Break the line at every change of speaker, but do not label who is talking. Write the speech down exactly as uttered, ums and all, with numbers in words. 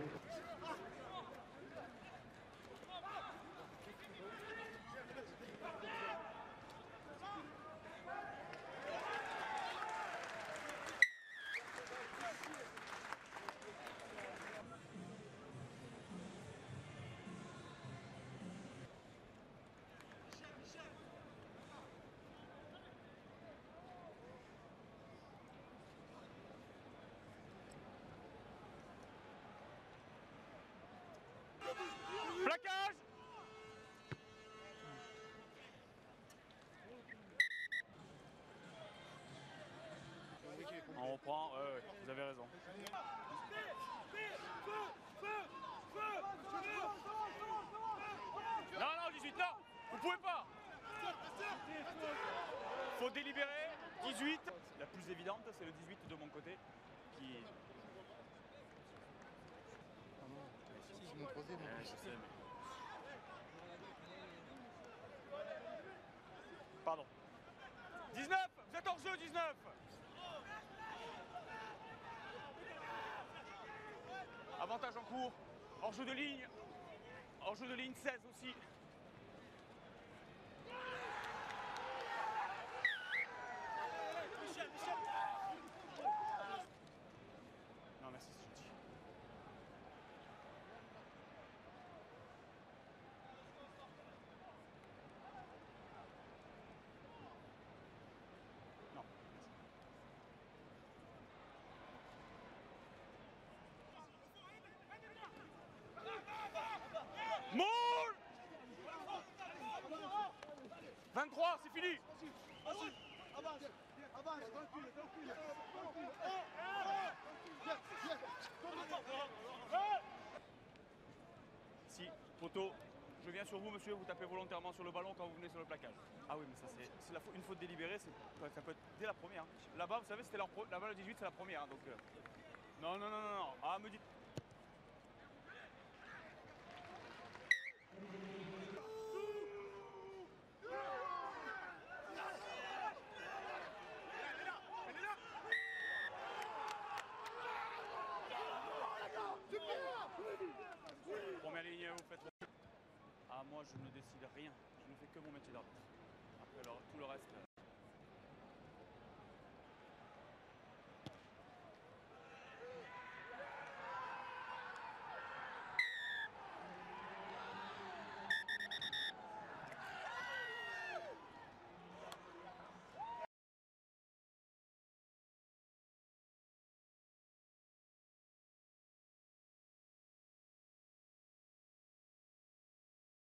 Plaquage. On reprend, ouais, ouais, vous avez raison. Non, non, dix-huit, non, vous pouvez pas. Faut délibérer, dix-huit. La plus évidente, c'est le dix-huit de mon côté, qui...
C'est mon troisième.
Ouais, je sais, mais... Pardon. dix-neuf, vous êtes hors jeu, dix-neuf. Avantage en cours, hors jeu de ligne, hors jeu de ligne seize aussi. Michel, Michel. Non merci, c'est gentil. Non, merci. Moule vingt-trois, c'est fini.
Avance, avance, tranquille, tranquille.
Si, poteau, je viens sur vous monsieur, vous tapez volontairement sur le ballon quand vous venez sur le plaquage. Ah oui, mais ça c'est la une faute délibérée, ça peut être dès la première. Hein. Là-bas, vous savez, c'était la, la balle dix-huit, c'est la première. Hein, donc, euh... Non, non, non, non, non. Ah, me dites... Première ligne, vous faites... Ah, moi, je ne décide rien. Je ne fais que mon métier d'arbitre. Après, alors, tout le reste...